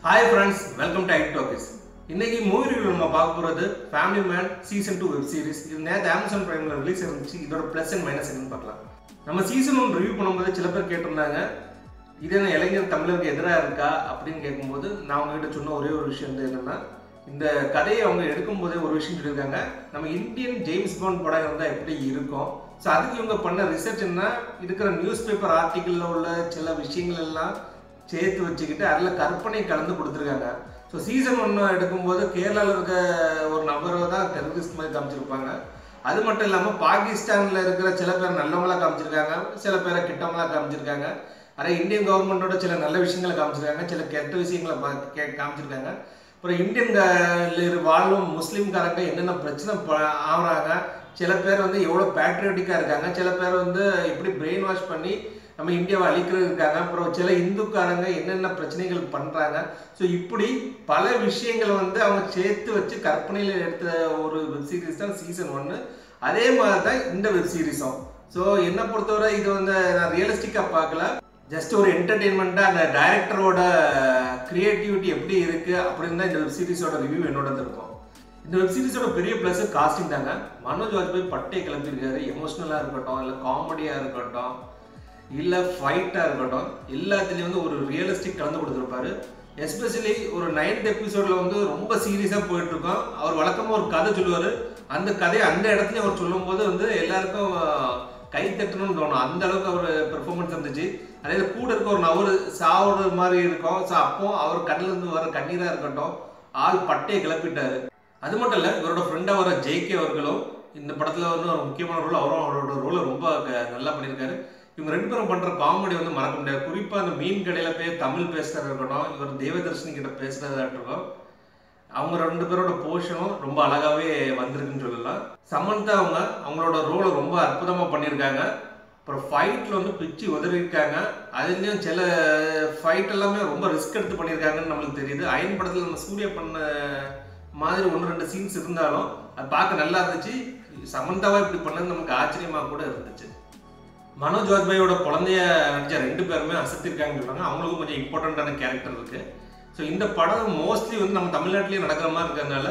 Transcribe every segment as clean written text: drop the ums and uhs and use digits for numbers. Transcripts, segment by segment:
Hi friends, welcome to IT Talkies. இன்னைக்கு movie review நம்ம பார்க்க போறது family man season 2 web series. இது நேத்து Amazon Primeல ரிலீஸ் ஆயிருந்துச்சு. இதோட ப்ளஸ் அண்ட் மைனஸ் என்னன்னு பார்க்கலாம். நம்ம சீசன் 1 ரிவ்யூ பண்ணும்போது சில பேர் கேட்டிருந்தாங்க இது என்ன இளைஞர் தமிழருக்கு எதிராக இருக்கா அப்படின்னு கேட்கும்போது நான் உங்ககிட்ட சொன்ன ஒரே ஒரு விஷயம் என்னன்னா இந்த கதையை அவங்க எடுக்கும்போதே ஒரு விஷயம் சொல்லியிருக்காங்க நம்ம இந்தியன் ஜேம்ஸ் பாண்ட் படம் இருந்தால் எப்படி இருக்கும். ஸோ அதுக்கு இவங்க பண்ண ரிசர்ச் என்ன இருக்கிற நியூஸ் பேப்பர் ஆர்டிக்கிளில் உள்ள சில விஷயங்கள் எல்லாம் சேர்த்து வச்சுக்கிட்டு அதில் கற்பனை கலந்து கொடுத்துருக்காங்க. ஸோ சீசன் 1 எடுக்கும்போது கேரளாவில் இருக்க ஒரு நபரை தான் டெரரிஸ்ட் மாதிரி காமிச்சிருப்பாங்க. அது மட்டும் இல்லாமல் பாகிஸ்தானில் இருக்கிற சில பேர் நல்லவங்களாக காமிச்சிருக்காங்க, சில பேரை கிட்டவங்களாக காமிச்சிருக்காங்க. அதே இந்தியன் கவர்மெண்ட்டோட சில நல்ல விஷயங்களை காமிச்சிருக்காங்க, சில கெட்ட விஷயங்களை காமிச்சிருக்காங்க. அப்புறம் இந்தியன் வாழும் முஸ்லீம்காரங்க என்னென்ன பிரச்சனை ஆகுறாங்க, சில பேர் வந்து எவ்வளோ பேட்ரியாட்டிக்காக இருக்காங்க, சில பேர் வந்து எப்படி பிரெயின் வாஷ் பண்ணி நம்ம இந்தியாவை அழிக்கிறது இருக்காங்க, அப்புறம் சில இந்துக்காரங்க என்னென்ன பிரச்சனைகள் பண்ணுறாங்க. ஸோ இப்படி பல விஷயங்களை வந்து அவங்க சேர்த்து வச்சு கற்பனையில் எடுத்த ஒரு வெப் சீரிஸ் தான் சீசன் 1. அதே மாதிரி தான் இந்த வெப் சீரிஸும். ஸோ என்னை பொறுத்தவரை இது வந்து நான் ரியலிஸ்டிக்காக பார்க்கல, ஜஸ்ட் ஒரு என்டர்டெயின்மெண்ட்டாக அந்த டைரக்டரோட கிரியேட்டிவிட்டி எப்படி இருக்குது அப்படின்னு தான் இந்த வெப் சீரிஸோட ரிவ்யூ என்னோட இருக்கும். இந்த வெப் சீரிஸோட பெரிய ப்ளஸ் காஸ்டிங் தாங்க. மனோஜ் வாஜ்பாய் பட்டையை கிளம்பியிருக்காரு. எமோஷ்னலாக இருக்கட்டும், இல்லை காமெடியாக இருக்கட்டும், இல்லை ஃபைட்டாக இருக்கட்டும், எல்லாத்துலேயும் வந்து ஒரு ரியலிஸ்டிக் கலந்து கொடுத்துருப்பாரு. எஸ்பெஷலி ஒரு 9th எபிசோடில் வந்து ரொம்ப சீரியஸாக போயிட்டுருக்கோம். அவர் வழக்கமாக ஒரு கதை சொல்லுவார். அந்த கதையை அந்த இடத்துலையும் அவர் சொல்லும்போது வந்து எல்லாருக்கும் கை தட்டணும்னு தோணும். அந்த அளவுக்கு அவர் பெர்ஃபார்மன்ஸ் இருந்துச்சு. அதே கூட இருக்க ஒரு நபர் சாவுற மாதிரி இருக்கும். ஸோ அப்போ அவர் கண்ணிலேருந்து வர கண்ணீராக இருக்கட்டும், ஆள் பட்டையை கிளப்பிட்டாரு. அது மட்டும் இல்லை, இவரோட ஃப்ரெண்டாக வர ஜேகே அவர்களும் இந்த படத்தில் வந்து ஒரு முக்கியமான ரோல், அவரும் அவரோட ரோலை ரொம்ப நல்லா பண்ணியிருக்காரு. இவங்க ரெண்டு பேரும் பண்ணுற காமெடி வந்து மறக்க முடியாது. குறிப்பாக அந்த மீன் கடையில் போய் தமிழ் பேசுகிறதா இருக்கட்டும், இவர் தேவதர்ஷினி கிட்ட பேசுகிறதா இருக்கட்டும், அவங்க ரெண்டு பேரோட போர்ஷனும் ரொம்ப அழகாகவே வந்திருக்குன்னு சொல்லலாம். சமந்தா அவங்களோட ரோலை ரொம்ப அற்புதமாக பண்ணியிருக்காங்க. அப்புறம் ஃபைட்டில் வந்து பிச்சு உதறியிருக்காங்க. அதுலேயும் சில ஃபைட் எல்லாமே ரொம்ப ரிஸ்க் எடுத்து பண்ணியிருக்காங்கன்னு நம்மளுக்கு தெரியுது. அயன் படத்தில் நம்ம சூர்யா பண்ண மாதிரி 1-2 சீன்ஸ் இருந்தாலும் அது பார்க்க நல்லா இருந்துச்சு. சமந்தாவா இப்படி பண்ணது நமக்கு ஆச்சரியமாக கூட இருந்துச்சு. மனோஜ் வாஜ்பாயோட குழந்தைய நடிச்ச 2 பேருமே அசத்திருக்காங்கன்னு சொல்கிறாங்க. அவங்களுக்கும் கொஞ்சம் இம்பார்ட்டண்ட்டான கேரக்டர் இருக்குது. ஸோ இந்த படம் மோஸ்ட்லி வந்து நம்ம தமிழ்நாட்டிலேயே நடக்கிற மாதிரி இருக்கிறதுனால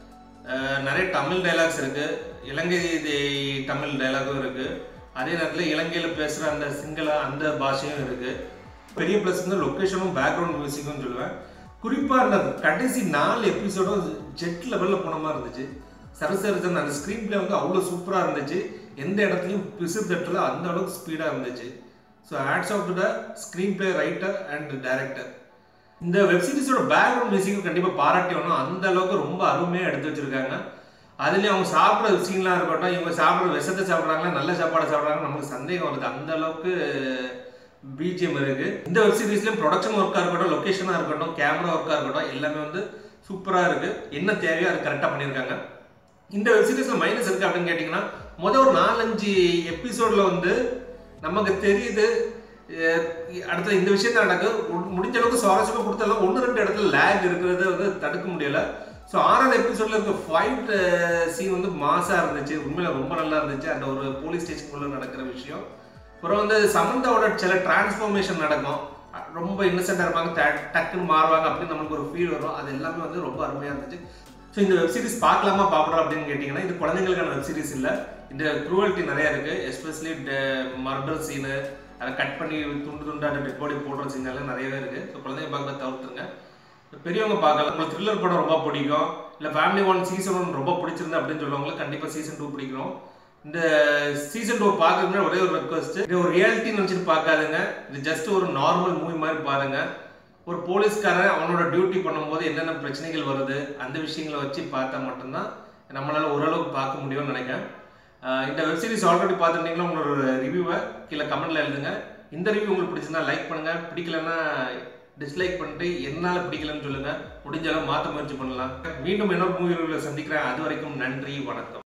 நிறைய தமிழ் டைலாக்ஸ் இருக்குது, இலங்கை தமிழ் டைலாகும் இருக்குது. அதே நேரத்தில் இலங்கையில் பேசுகிற அந்த சிங்கள அந்த பாஷையும் இருக்குது. பெரிய ப்ளஸ் வந்து லொக்கேஷனும் பேக்ரவுண்ட் மியூசிக்கும் சொல்லுவேன். குறிப்பாக அந்த கடைசி 4 எபிசோடும் ஜெட் லெவலில் போன மாதிரி இருந்துச்சு. சரசரிசன் அந்த ஸ்க்ரீன் பிளே வந்து அவ்வளோ சூப்பராக இருந்துச்சு. எந்த இடத்துலையும் பிசு தட்டல, அந்த அளவுக்கு ஸ்பீடாக இருந்துச்சு. So hats off to the screenplay writer and director. இந்த வெப் சீரிஸோட பேக்ரவுண்ட் மியூசிக்கும் கண்டிப்பாக பாராட்டியணும். அந்த அளவுக்கு ரொம்ப அருமையாக எடுத்து வச்சிருக்காங்க. அதுலேயும் அவங்க சாப்பிட்ற சீன்லாம் இருக்கட்டும், இவங்க சாப்பிட்ற விஷத்தை சாப்பிட்றாங்களா நல்ல சாப்பாடை சாப்பிட்றாங்க நமக்கு சந்தேகம் வருது. அந்த அளவுக்கு பிஜிஎம் இருக்குது. இந்த வெப் சீரிஸ்லேயும் ப்ரொடக்ஷன் ஒர்க்காக இருக்கட்டும், லொக்கேஷனாக இருக்கட்டும், கேமரா ஒர்க்காக இருக்கட்டும், எல்லாமே வந்து சூப்பராக இருக்குது. என்ன தேவையோ அது கரெக்டாக பண்ணியிருக்காங்க. இந்த வெப் சீரிஸில் மைனஸ் இருக்குது அப்படின்னு கேட்டிங்கன்னா, ஒரு 4-5 எபிசோடில் வந்து நமக்கு தெரியுது அடுத்த இந்த விஷயம் தான் நடக்குது. முடிஞ்ச அளவுக்கு சுவாரஸ்யமாக கொடுத்தாலும் 1-2 இடத்துல லேக் இருக்கிறத வந்து தடுக்க முடியலை. ஸோ 6வது எபிசோடில் இருக்க ஃபைட் சீன் வந்து மாசாக இருந்துச்சு. உண்மையில் ரொம்ப நல்லா இருந்துச்சு. அந்த ஒரு போலீஸ் ஸ்டேஷனுக்குள்ளே நடக்கிற விஷயம். அப்புறம் வந்து சமந்தாவோட சில டிரான்ஸ்ஃபார்மேஷன் நடக்கும். ரொம்ப இன்னசென்ட்டாக இருப்பாங்க, டக்குன்னு மாறுவாங்க அப்படின்னு நமக்கு ஒரு ஃபீல் வரும். அது எல்லாமே வந்து ரொம்ப அருமையாக இருந்துச்சு. ஸோ இந்த வெப் சீரிஸ் பார்க்கலாமா பார்க்குறோம் அப்படின்னு கேட்டிங்கன்னா, இது குழந்தைங்களுக்கான வெப் சீரிஸ் இல்லை. இந்த க்ரூவல்ட்டி நிறையா இருக்குது. எஸ்பெஷலி மர்டர் சீனு, அதை கட் பண்ணி துண்டு துண்டாக டெட் பாடி போடுற சீன் எல்லாம் நிறையவே இருக்குது. ஸோ குழந்தைங்க பார்க்க தவிர்த்துருங்க. பெரியவங்க பார்க்கலாம். உங்களுக்கு த்ரில்லர் படம் ரொம்ப பிடிக்கும், இல்லை ஃபேமிலி 1 சீசன் 1 ரொம்ப பிடிச்சிருந்து அப்படின்னு சொல்லுவாங்களுக்கு கண்டிப்பாக சீசன் 2 பிடிக்கும். இந்த சீசன் 2 பார்க்கறதுக்கு ஒரே ஒரு ரெக்வஸ்ட், இது ஒரு ரியாலிட்டின்னு நினச்சிட்டு பார்க்காதுங்க. இது ஜஸ்ட் ஒரு நார்மல் மூவி மாதிரி பாருங்கள். ஒரு போலீஸ்காரன் அவனோட டியூட்டி பண்ணும்போது என்னென்ன பிரச்சனைகள் வருது அந்த விஷயங்களை வச்சு பார்த்தா மட்டும்தான் நம்மளால் ஓரளவுக்கு பார்க்க முடியும்னு நினைக்கிறேன். இந்த வெப் சீரிஸ் ஆல்ரெடி பார்த்துருந்தீங்களா, உங்களோட ரிவ்யூவை கீழே கமெண்ட்டில் எழுதுங்க. இந்த ரிவ்யூ உங்களுக்கு பிடிச்சிருந்தா லைக் பண்ணுங்கள், பிடிக்கலன்னா டிஸ்லைக் பண்ணிட்டு என்னால் பிடிக்கலன்னு சொல்லுங்கள். முடிஞ்ச அளவு மாற்ற முயற்சி பண்ணலாம். மீண்டும் இன்னொரு மூவி ரிவ்யூவில் சந்திக்கிறேன். அது வரைக்கும் நன்றி, வணக்கம்.